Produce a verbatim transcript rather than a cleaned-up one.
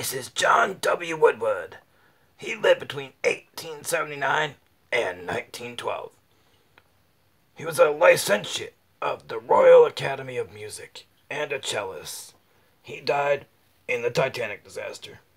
This is John W. Woodward. He lived between eighteen seventy-nine and nineteen twelve. He was a licentiate of the Royal Academy of Music and a cellist. He died in the Titanic disaster.